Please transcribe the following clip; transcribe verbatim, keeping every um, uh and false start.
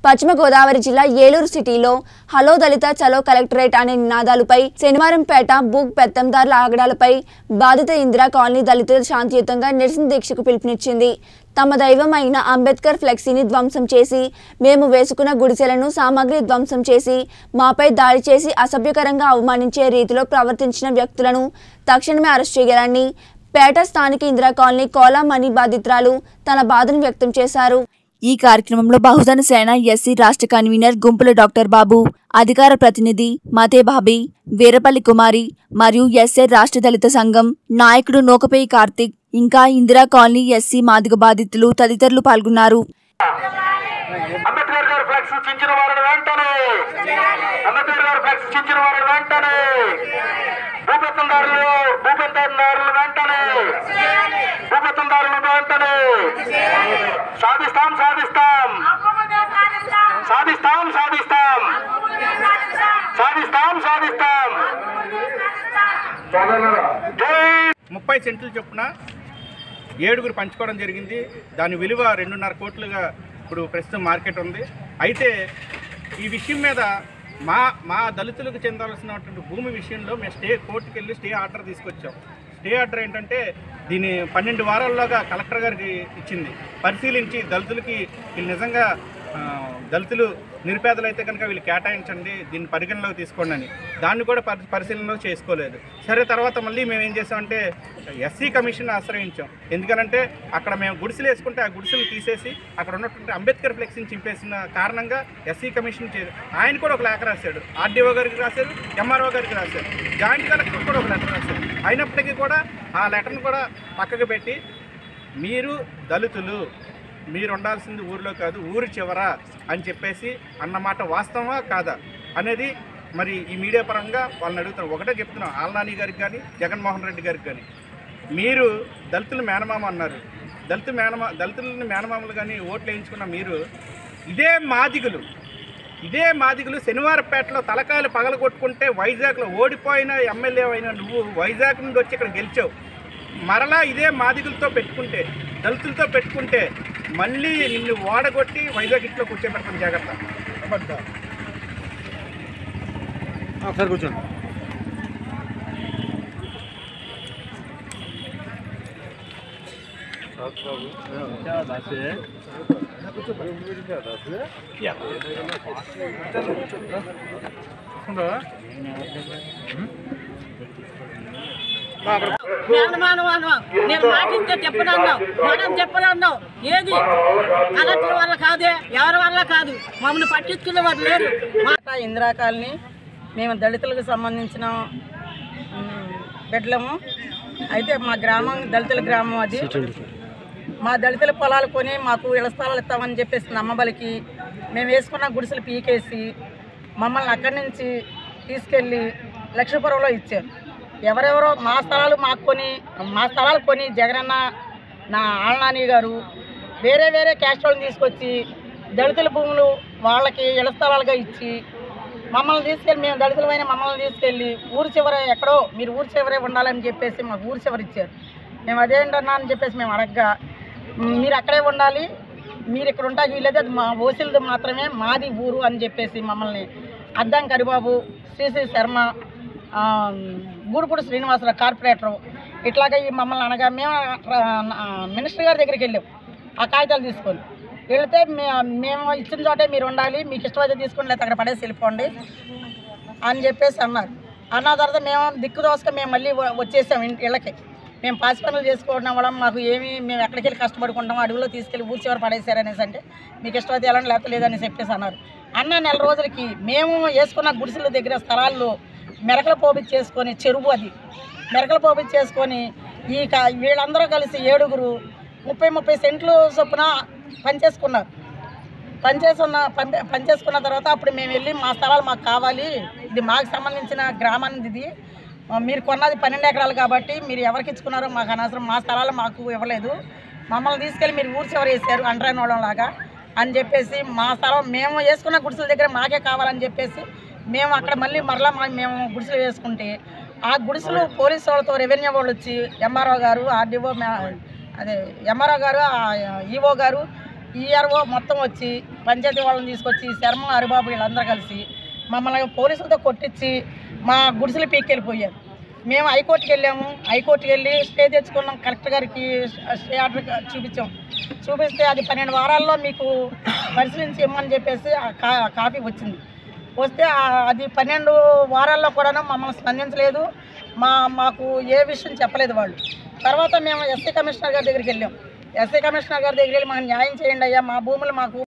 పశ్చిమ గోదావరి జిల్లా ఏలూరు సిటీలో హలో దళిత చలో కలెక్టరేట్ అనే నినాదాలపై శనివారంపేట బుక్ పెత్తందారుల ఆగడాలపై బాధిత ఇందిరా కాలనీ దళితులు శాంతియుతంగా నిరసన దీక్షకు పిలుపునిచ్చింది. తమ దైవం అయిన అంబేద్కర్ ఫ్లెక్సీని ధ్వంసం చేసి మేము వేసుకున్న గుడిసెలను సామాగ్రి ధ్వంసం చేసి మాపై దాడి చేసి అసభ్యకరంగా అవమానించే రీతిలో ప్రవర్తించిన వ్యక్తులను తక్షణమే అరెస్ట్ చేయాలని పేట స్థానిక ఇందిరా కాలనీ కోలా మనీ బాధితురాలు తన బాధను వ్యక్తం చేశారు. ఈ కార్యక్రమంలో బహుజన సేన ఎస్సీ రాష్ట్ర కన్వీనర్ గుంపుల డాక్టర్ బాబు, అధికార ప్రతినిధి మతే బాబీ, వీరపల్లి కుమారి మరియు ఎస్ఏ రాష్ట్ర దళిత సంఘం నాయకుడు నోకపేయి కార్తిక్, ఇంకా ఇందిరా కాలనీ ఎస్సీ మాదిగ బాధితులు తదితరులు పాల్గొన్నారు. సాధిస్తాం సాధిస్తాం సాధిస్తాం సాధిస్తాం సాధిస్తాం సాధిస్తాం ముప్పై సెంట్లు చొప్పున ఏడుగురు పంచుకోవడం జరిగింది. దాని విలువ రెండున్నర కోట్లుగా ఇప్పుడు ప్రస్తుతం మార్కెట్ ఉంది. అయితే ఈ విషయం మీద మా మా దళితులకు చెందాల్సినటువంటి భూమి విషయంలో మేము స్టే కోర్టుకు వెళ్ళి స్టే ఆర్డర్ తీసుకొచ్చాం. స్టే ఆర్డర్ ఏంటంటే దీన్ని పన్నెండు వారాల్లోగా కలెక్టర్ గారికి ఇచ్చింది. పరిశీలించి దళితులకి వీళ్ళు నిజంగా దళితులు నిరుపేదలు అయితే కనుక వీళ్ళు కేటాయించండి, దీన్ని పరిగణలోకి తీసుకోండి అని. దాన్ని కూడా పరి పరిశీలనలో చేసుకోలేదు. సరే, తర్వాత మళ్ళీ మేము ఏం చేసామంటే ఎస్సీ కమిషన్ ఆశ్రయించాం. ఎందుకనంటే అక్కడ మేము గుడిసెలు వేసుకుంటే ఆ గుడిసెలు తీసేసి అక్కడ ఉన్నటువంటి అంబేద్కర్ ఫ్లెక్సీని చింపేసిన కారణంగా ఎస్సీ కమిషన్ చే ఆయన కూడా ఒక లేఖ రాశాడు. ఆర్డీఓ గారికి రాశారు, ఎంఆర్ఓ గారికి రాశారు, జాయింట్ కలెక్టర్ కూడా ఒక లెటర్ రాశారు. అయినప్పటికీ కూడా ఆ లెటర్ను కూడా పక్కకు పెట్టి మీరు దళితులు, మీరు ఉండాల్సింది ఊరిలో కాదు ఊరి చివర అని చెప్పేసి అన్నమాట వాస్తవమా కాదా అనేది మరి ఈ మీడియా పరంగా వాళ్ళని అడుగుతున్నాం. ఒకటే చెప్తున్నాం, ఆల్నాని గారికి కానీ జగన్మోహన్ రెడ్డి గారికి కానీ, మీరు దళితులు మేనమామ అన్నారు. దళిత మేనమా దళితులని మేనమామలు కానీ ఓట్లు వేయించుకున్న మీరు ఇదే మాదిగులు ఇదే మాదిగులు శనివారపేటలో తలకాయలు పగలగొట్టుకుంటే వైజాగ్లో ఓడిపోయిన ఎమ్మెల్యే అయినా నువ్వు వైజాగ్ నుండి వచ్చి ఇక్కడ గెలిచావు. మరలా ఇదే మాదిగులతో పెట్టుకుంటే, దళితులతో పెట్టుకుంటే మళ్ళీ నిన్ను ఓడగొట్టి వైజాగ్ ఇంట్లో కూర్చోబెడతాను. జాగ్రత్త. సార్ కూర్చోండి. నేను మాటిస్తే చెప్పనన్నావు, మనం చెప్పనన్నావు. ఏది కలెక్టర్ వల్ల కాదే, ఎవరి వల్ల కాదు, మమ్మల్ని పట్టించుకునే వారు లేరు. ఇందిరా కాలనీ మేము దళితులకు సంబంధించిన బిడ్డలము. అయితే మా గ్రామం దళితుల గ్రామం. అది మా దళితుల పొలాలు కొని మాకు ఇళ్ల స్థలాలు ఇస్తామని చెప్పేసి నమ్మబలికి మేము వేసుకున్న గుడిసెలు పీకేసి మమ్మల్ని అక్కడి నుంచి తీసుకెళ్ళి లక్ష్మీపురంలో ఇచ్చారు. ఎవరెవరో మా స్థలాలు మాకు కొని మా స్థలాలు కొని జగనన్న, నా ఆళ్ళనాని గారు వేరే వేరే క్యాస్ట్ వాళ్ళని తీసుకొచ్చి దళితుల భూములు వాళ్ళకి ఇళ్ల స్థలాలుగా ఇచ్చి మమ్మల్ని తీసుకెళ్ళి, మేము దళితులమైన మమ్మల్ని తీసుకెళ్ళి ఊరి చివర ఎక్కడో మీరు ఊరి చివరే ఉండాలని చెప్పేసి మాకు ఊరి చివరి ఇచ్చారు. మేము అదేంటన్నా అని చెప్పేసి మేము అడగగా మీరు అక్కడే ఉండాలి, మీరు ఇక్కడ ఉంటాకి వీలైతే అది మా ఓసిలది మాత్రమే, మాది ఊరు అని చెప్పేసి మమ్మల్ని అద్దం కరిబాబు, శ్రీశ్రీ శర్మ, గూడుపూడి శ్రీనివాసరావు కార్పొరేటరు ఇట్లాగా ఈ మమ్మల్ని అనగా మేము మినిస్టర్ గారి దగ్గరికి వెళ్ళాం. ఆ కాగితాలు తీసుకొని వెళితే మేము ఇచ్చిన చోటే మీరు ఉండాలి, మీకు ఇష్టమైతే తీసుకొని లేకపోతే అక్కడ పడేసి వెళ్ళిపోండి అని చెప్పేసి అన్నారు. అన్న తర్వాత మేము దిక్కు దోసుక మేము మళ్ళీ వచ్చేసాం ఇంటి ఇళ్ళకి. మేము పాసి పనులు చేసుకోవడం వల్ల మాకు ఏమి, మేము ఎక్కడికి వెళ్ళి కష్టపడుకుంటాం, అడవిలో తీసుకెళ్ళి ఊరి చివరి పడేసారనేసి అంటే మీకు ఇష్టమైతే వెళ్ళండి లేకపోతే లేదని చెప్పేసి అన్నారు. అన్న నెల రోజులకి మేము వేసుకున్న గుడిసెల దగ్గర స్థలాల్లో మెరకల పోపిచ్చేసుకొని, చెరువు అది మెరకల పోపిచ్చేసుకొని ఈ వీళ్ళందరూ కలిసి ఏడుగురు ముప్పై ముప్పై సెంట్లు చొప్పున పనిచేసుకున్నారు. పనిచేసుకున్న పని పనిచేసుకున్న తర్వాత అప్పుడు మేము వెళ్ళి మా స్థలాలు మాకు కావాలి, ఇది మాకు సంబంధించిన గ్రామానికి, ఇది మీరు కొన్నది పన్నెండు ఎకరాలు కాబట్టి మీరు ఎవరికి ఇచ్చుకున్నారో మాకు అనవసరం, మా స్థలాలు మాకు ఇవ్వలేదు, మమ్మల్ని తీసుకెళ్ళి మీరు ఊరి చివరి వేసారు అంటరాని వాళ్ళలాగా అని చెప్పేసి మా స్థలం మేము వేసుకున్న గుడిసెల దగ్గర మాకే కావాలని చెప్పేసి మేము అక్కడ మళ్ళీ మరలా మేము గుడిసెలు వేసుకుంటే ఆ గుడిసెలు పోలీసు వాళ్ళతో రెవెన్యూ వాళ్ళు వచ్చి ఎంఆర్ఓ గారు, ఆర్డీఓ, అదే ఎంఆర్ఓ గారు, ఈఓ గారు ఈఆర్ఓ మొత్తం వచ్చి పంచాయతీ వాళ్ళని తీసుకొచ్చి శర్మ హరిబాబు వీళ్ళందరూ కలిసి మమ్మల్ని పోలీసులతో కొట్టించి మా గుడిసెలు పీక్కెళ్ళిపోయారు. మేము హైకోర్టుకి వెళ్ళాము. హైకోర్టుకి వెళ్ళి స్టే తెచ్చుకున్నాం. కలెక్టర్ గారికి స్టే ఆర్డర్ చూపించాం. చూపిస్తే అది పన్నెండు వారాల్లో మీకు పరిశీలించి ఇమ్మని చెప్పేసి కా కాపీ వచ్చింది. వస్తే అది పన్నెండు వారాల్లో కూడా మమ్మల్ని స్పందించలేదు. మా మాకు ఏ విషయం చెప్పలేదు వాళ్ళు. తర్వాత మేము ఎస్సీ కమిషనర్ గారి దగ్గరికి వెళ్ళాం. ఎస్సీ కమిషనర్ గారి దగ్గరికి వెళ్ళి మాకు న్యాయం చేయండి అయ్యా, మా భూములు మాకు